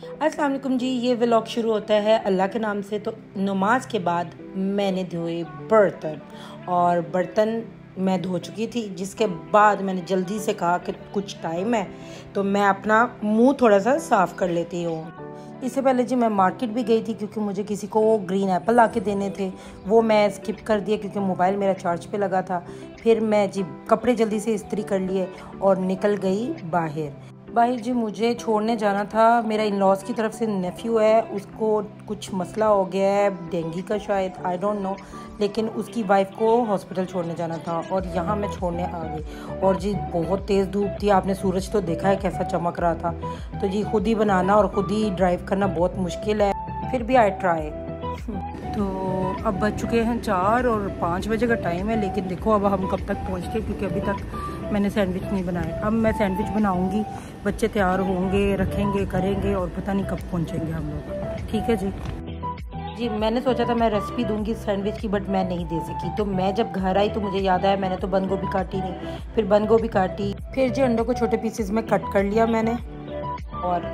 अस्सलाम वालेकुम जी। ये व्लॉग शुरू होता है अल्लाह के नाम से। तो नमाज के बाद मैंने धोए बर्तन, और बर्तन मैं धो चुकी थी, जिसके बाद मैंने जल्दी से कहा कि कुछ टाइम है तो मैं अपना मुंह थोड़ा सा साफ़ कर लेती हूँ। इससे पहले जी मैं मार्केट भी गई थी, क्योंकि मुझे किसी को वो ग्रीन एप्पल ला के देने थे। वो मैं स्किप कर दिया क्योंकि मोबाइल मेरा चार्ज पे लगा था। फिर मैं जी कपड़े जल्दी से इस्त्री कर लिए और निकल गई बाहर जी। मुझे छोड़ने जाना था। मेरा इन लॉज की तरफ से नेफ्यू है, उसको कुछ मसला हो गया है, डेंगू का शायद, आई डोंट नो, लेकिन उसकी वाइफ को हॉस्पिटल छोड़ने जाना था और यहाँ मैं छोड़ने आ गई। और जी बहुत तेज़ धूप थी, आपने सूरज तो देखा है कैसा चमक रहा था। तो जी खुद ही बनाना और ख़ुद ही ड्राइव करना बहुत मुश्किल है, फिर भी आई ट्राई। तो अब बज चुके हैं 4 और 5 बजे का टाइम है, लेकिन देखो अब हम कब तक पहुँचते, क्योंकि अभी तक मैंने सैंडविच नहीं बनाया। अब मैं सैंडविच बनाऊंगी, बच्चे तैयार होंगे, रखेंगे, करेंगे, और पता नहीं कब पहुँचेंगे हम लोग। ठीक है जी। मैंने सोचा था मैं रेसिपी दूंगी सैंडविच की, बट मैं नहीं दे सकी। तो मैं जब घर आई तो मुझे याद आया मैंने तो बंद गोभी काटी नहीं। फिर बंद गोभी काटी, फिर जी अंडों को छोटे पीसेस में कट कर लिया मैंने, और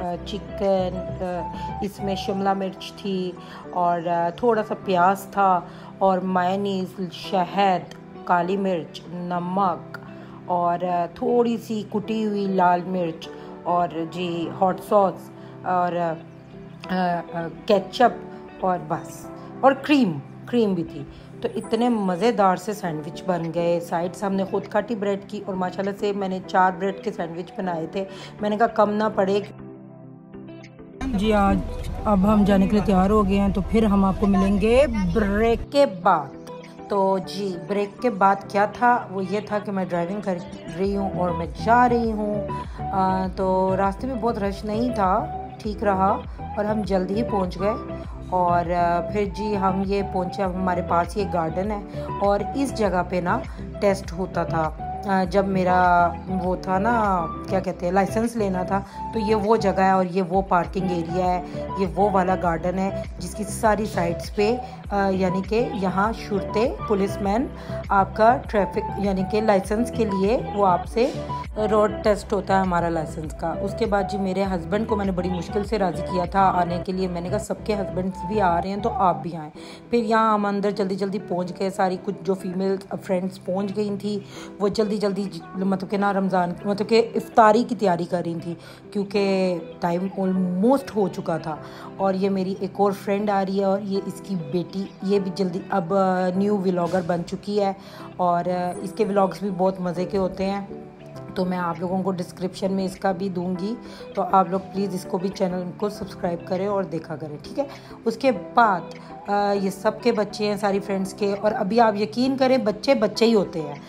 चिकन, इसमें शिमला मिर्च थी, और थोड़ा सा प्याज था, और मायोनीज, शहद, काली मिर्च, नमक, और थोड़ी सी कुटी हुई लाल मिर्च, और जी हॉट सॉस, और केचप, और बस, और क्रीम भी थी। तो इतने मज़ेदार से सैंडविच बन गए। साइड्स हमने खुद काटी ब्रेड की, और माशाल्लाह से मैंने 4 ब्रेड के सैंडविच बनाए थे। मैंने कहा कम ना पड़े जी। आज अब हम जाने के लिए तैयार हो गए हैं, तो फिर हम आपको मिलेंगे ब्रेक के बाद। तो जी ब्रेक के बाद क्या था, वो ये था कि मैं ड्राइविंग कर रही हूँ और मैं जा रही हूँ। तो रास्ते में बहुत रश नहीं था, ठीक रहा, और हम जल्दी ही पहुँच गए। और फिर जी हम ये पहुँचे, अब हमारे पास ये गार्डन है, और इस जगह पे ना टेस्ट होता था जब मेरा वो था ना, क्या कहते हैं, लाइसेंस लेना था। तो ये वो जगह है, और ये वो पार्किंग एरिया है, ये वो वाला गार्डन है जिसकी सारी साइड्स पे यानी कि यहाँ शुरते पुलिसमैन आपका ट्रैफिक यानी कि लाइसेंस के लिए वो आपसे रोड टेस्ट होता है हमारा लाइसेंस का। उसके बाद जी मेरे हस्बैंड को मैंने बड़ी मुश्किल से राज़ी किया था आने के लिए। मैंने कहा सबके हस्बैंड्स भी आ रहे हैं तो आप भी आएँ। फिर यहाँ हम अंदर जल्दी जल्दी पहुँच गए। सारी कुछ जो फीमेल फ्रेंड्स पहुँच गई थी, वो जल्दी मतलब कि ना रमज़ान मतलब कि इफ्तारी की तैयारी कर रही थी, क्योंकि टाइम ऑलमोस्ट हो चुका था। और ये मेरी एक और फ्रेंड आ रही है, और ये इसकी बेटी, ये भी जल्दी अब न्यू व्लॉगर बन चुकी है, और इसके व्लॉग्स भी बहुत मज़े के होते हैं। तो मैं आप लोगों को डिस्क्रिप्शन में इसका भी दूंगी, तो आप लोग प्लीज़ इसको भी, चैनल को सब्सक्राइब करें और देखा करें, ठीक है। उसके बाद ये सब के बच्चे हैं, सारी फ्रेंड्स के, और अभी आप यकीन करें बच्चे ही होते हैं।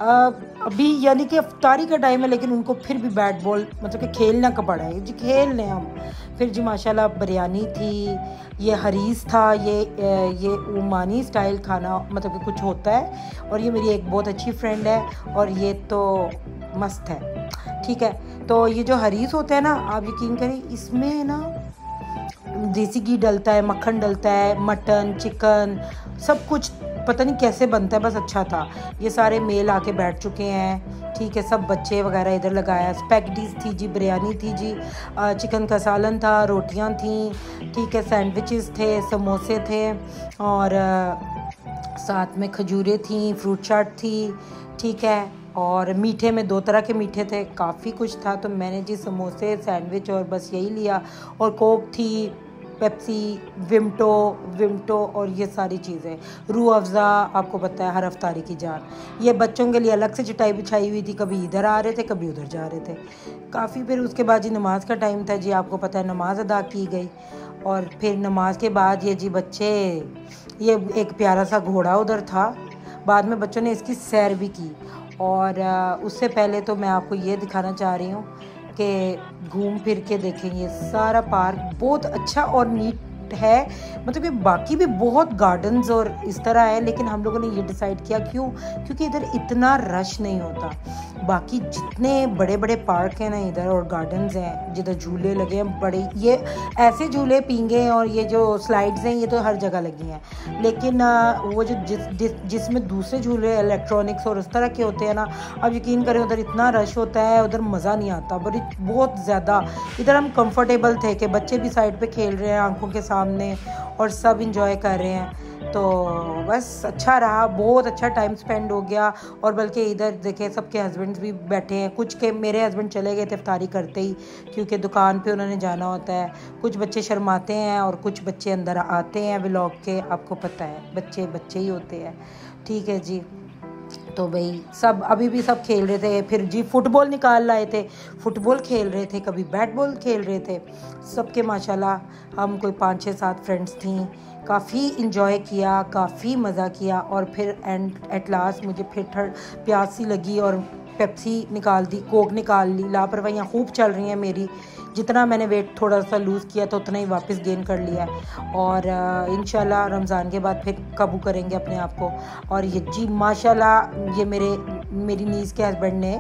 अभी यानी कि इफ्तारी का टाइम है, लेकिन उनको फिर भी बैट बॉल मतलब कि खेलना का पड़ा है जी, खेल लें हम। फिर जी माशाल्लाह बिरयानी थी, ये हरीस था, ये उमानी स्टाइल खाना मतलब कि कुछ होता है, और ये मेरी एक बहुत अच्छी फ्रेंड है, और ये तो मस्त है, ठीक है। तो ये जो हरीस होता है ना, आप यकीन करें इसमें ना देसी घी डलता है, मक्खन डलता है, मटन, चिकन, सब कुछ पता नहीं कैसे बनता है, बस अच्छा था। ये सारे मेल आके बैठ चुके हैं, ठीक है, सब बच्चे वगैरह इधर लगाया। स्पैगेटीज थी जी, बिरयानी थी जी, चिकन का सालन था, रोटियां थी, ठीक है, सैंडविचेस थे, समोसे थे, और साथ में खजूरें थी, फ्रूट चाट थी, ठीक है। और मीठे में 2 तरह के मीठे थे, काफ़ी कुछ था। तो मैंने जी समोसे, सैंडविच और बस यही लिया, और कोक थी, पेप्सी, विमटो और ये सारी चीज़ें, रूह अफ़ज़ा, आपको पता है हर अफ्तारी की जान। ये बच्चों के लिए अलग से चटाई बिछाई हुई थी, कभी इधर आ रहे थे, कभी उधर जा रहे थे काफ़ी। फिर उसके बाद जी नमाज का टाइम था जी, आपको पता है नमाज अदा की गई, और फिर नमाज के बाद ये जी बच्चे, ये एक प्यारा सा घोड़ा उधर था, बाद में बच्चों ने इसकी सैर भी की। और उससे पहले तो मैं आपको ये दिखाना चाह रही हूँ कि घूम फिर के देखें, ये सारा पार्क बहुत अच्छा और नीट है। मतलब कि बाकी भी बहुत गार्डन्स और इस तरह है, लेकिन हम लोगों ने ये डिसाइड किया क्योंकि इधर इतना रश नहीं होता। बाकी जितने बड़े बड़े पार्क हैं ना इधर और गार्डन्स हैं जिधर झूले लगे हैं बड़े, ये ऐसे झूले पींगे और ये जो स्लाइड्स हैं ये तो हर जगह लगी हैं, लेकिन वो जो जिसमें दूसरे झूले इलेक्ट्रॉनिक्स और उस तरह के होते हैं ना, अब यकीन करें उधर इतना रश होता है, उधर मज़ा नहीं आता, बड़ी बहुत ज़्यादा। इधर हम कंफर्टेबल थे कि बच्चे भी साइड पे खेल रहे हैं आंखों के सामने और सब इंजॉय कर रहे हैं, तो बस अच्छा रहा, बहुत अच्छा टाइम स्पेंड हो गया। और बल्कि इधर देखे सबके हस्बैंड्स भी बैठे हैं, कुछ के मेरे हस्बैंड चले गए थे इफ्तारी करते ही क्योंकि दुकान पे उन्होंने जाना होता है, कुछ बच्चे शर्माते हैं और कुछ बच्चे अंदर आते हैं व्लॉग के, आपको पता है बच्चे बच्चे ही होते हैं, ठीक है जी। तो भाई सब अभी भी सब खेल रहे थे, फिर जी फुटबॉल निकाल लाए थे, फुटबॉल खेल रहे थे, कभी बैट बॉल खेल रहे थे सबके माशाल्लाह। हम कोई 5-6-7 फ्रेंड्स थी, काफ़ी इंजॉय किया, काफ़ी मज़ा किया। और फिर एट लास्ट मुझे फिर प्यास सी लगी और पेप्सी निकाल दी, कोक निकाल ली। लापरवाहियाँ खूब चल रही हैं मेरी, जितना मैंने वेट थोड़ा सा लूज़ किया तो उतना ही वापस गेन कर लिया और इंशाल्लाह रमज़ान के बाद फिर काबू करेंगे अपने आप को। और ये जी माशाल्लाह ये मेरी नीज़ के हस्बैंड ने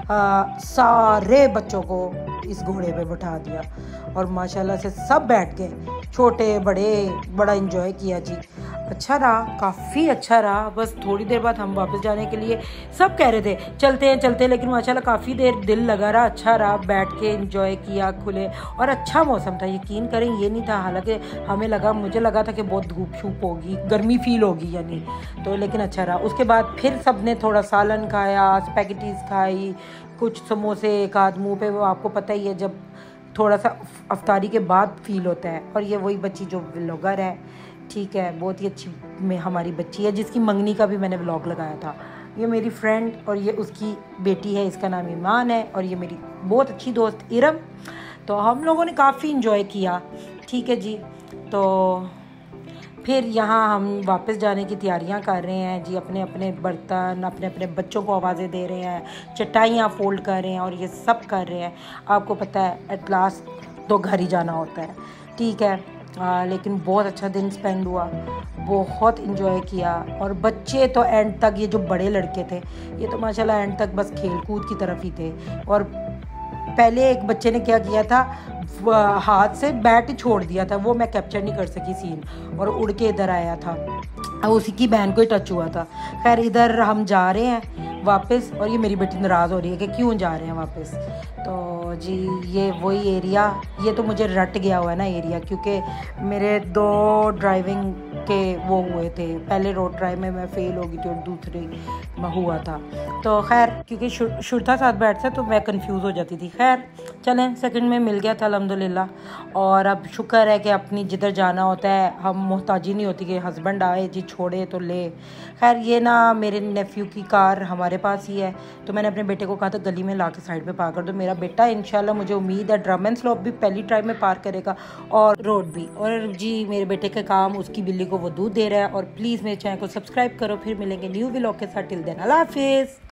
सारे बच्चों को इस घोड़े पे बैठा दिया और माशाल्लाह से सब बैठ गए, छोटे बड़े, बड़ा इंजॉय किया जी। अच्छा रहा, काफ़ी अच्छा रहा। बस थोड़ी देर बाद हम वापस जाने के लिए सब कह रहे थे चलते हैं चलते हैं, लेकिन माशाल्लाह काफ़ी देर दिल लगा रहा, अच्छा रहा, बैठ के एंजॉय किया खुले और अच्छा मौसम था। यकीन करें ये नहीं था, हालांकि मुझे लगा था कि बहुत धूप शूप होगी, गर्मी फील होगी यानी, तो लेकिन अच्छा रहा। उसके बाद फिर सब ने थोड़ा सालन खाया, स्पैगेटीज़ खाई, कुछ समोसे, एक आध मुँह पे, वो आपको पता ही है जब थोड़ा सा अफ्तारी के बाद फील होता है। और ये वही बच्ची जो व्लॉगर है, ठीक है, बहुत ही अच्छी में हमारी बच्ची है जिसकी मंगनी का भी मैंने व्लॉग लगाया था। ये मेरी फ्रेंड और ये उसकी बेटी है, इसका नाम ईमान है, और ये मेरी बहुत अच्छी दोस्त इरम। तो हम लोगों ने काफ़ी इंजॉय किया, ठीक है जी। तो फिर यहाँ हम वापस जाने की तैयारियाँ कर रहे हैं जी, अपने अपने बर्तन, अपने अपने बच्चों को आवाज़ें दे रहे हैं, चटाइयाँ फोल्ड कर रहे हैं और ये सब कर रहे हैं। आपको पता है एट लास्ट तो घर ही जाना होता है, ठीक है। लेकिन बहुत अच्छा दिन स्पेंड हुआ, बहुत इन्जॉय किया। और बच्चे तो एंड तक, ये जो बड़े लड़के थे ये तो माशाल्लाह एंड तक बस खेल कूद की तरफ ही थे। और पहले एक बच्चे ने क्या किया था, हाथ से बैट छोड़ दिया था, वो मैं कैप्चर नहीं कर सकी सीन, और उड़ के इधर आया था, उसी की बहन को ही टच हुआ था। खैर इधर हम जा रहे हैं वापस, और ये मेरी बेटी नाराज़ हो रही है कि क्यों जा रहे हैं वापस। तो जी ये वही एरिया, ये तो मुझे रट गया हुआ है ना एरिया, क्योंकि मेरे 2 ड्राइविंग के वो हुए थे, पहले रोड ड्राइव में मैं फ़ेल हो गई थी और दूसरे में हुआ था। तो खैर क्योंकि शुरता साथ बैठता तो मैं कंफ्यूज हो जाती थी। खैर चलें, सेकंड में मिल गया था अल्हम्दुलिल्लाह। और अब शुक्र है कि अपनी जिधर जाना होता है हम मोहताजी नहीं होती कि हस्बैंड आए जी छोड़े तो ले। खैर ये ना मेरे नेफ्यू की कार हमारे पास ही है, तो मैंने अपने बेटे को कहा था गली में ला के साइड पे पार्क कर दो। मेरा बेटा इंशाल्लाह मुझे उम्मीद है ड्रम एंड स्लॉप भी पहली ट्राई में पार्क करेगा और रोड भी। और जी मेरे बेटे का काम, उसकी बिल्ली को वो दूध दे रहा है। और प्लीज़ मेरे चैनल को सब्सक्राइब करो, फिर मिलेंगे न्यू व्लॉग के साथ। टिल देन अल्लाह हाफिज़।